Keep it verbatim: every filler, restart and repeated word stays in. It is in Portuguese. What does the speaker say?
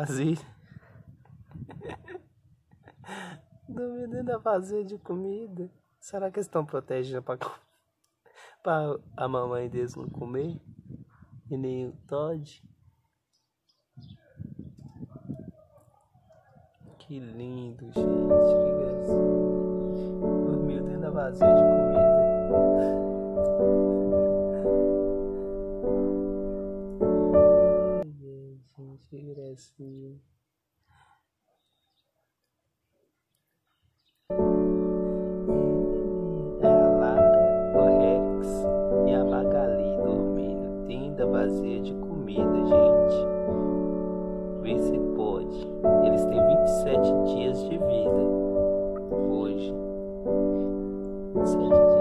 vasilha. Dormindo dentro da vasilha de comida. Será que eles estão protegendo pra, pra a mamãe deles não comer? E nem o Todd? Que lindo, gente. Que gracinha. Dormiu dentro da vasilha de comida. Gente, que gracinha. É a Lara, o Rex e a Magali dormindo dentro da vasilha de comida, gente. Vê se pode. Eles têm vinte e sete dias de vida hoje. vinte e sete